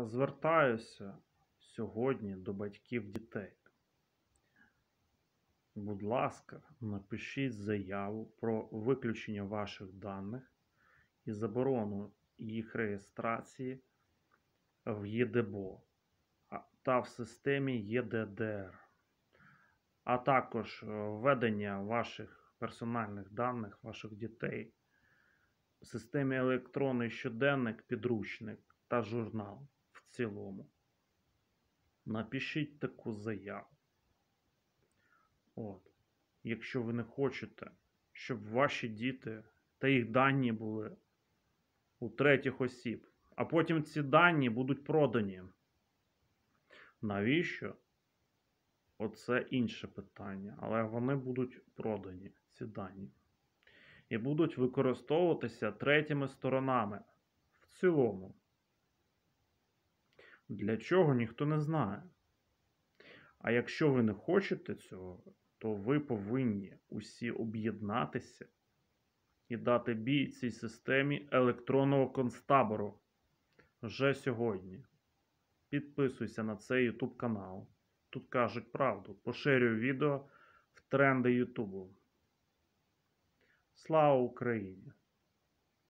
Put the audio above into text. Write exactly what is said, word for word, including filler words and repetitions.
Звертаюся сьогодні до батьків дітей. Будь ласка, напишіть заяву про виключення ваших даних і заборону їх реєстрації в ЄДЕБО та в системі ЄДДР, а також введення ваших персональних даних, ваших дітей в системі електронний щоденник, підручник та журнал в цілому. Напишіть таку заяву. От. Якщо ви не хочете, щоб ваші діти та їх дані були у третіх осіб, а потім ці дані будуть продані. Навіщо? Оце інше питання. Але вони будуть продані, ці дані. І будуть використовуватися третіми сторонами в цілому. Для чого, ніхто не знає. А якщо ви не хочете цього, то ви повинні усі об'єднатися і дати бій цій системі електронного концтабору вже сьогодні. Підписуйся на цей YouTube канал. Тут кажуть правду. Поширюй відео в тренди YouTube. Слава Україні!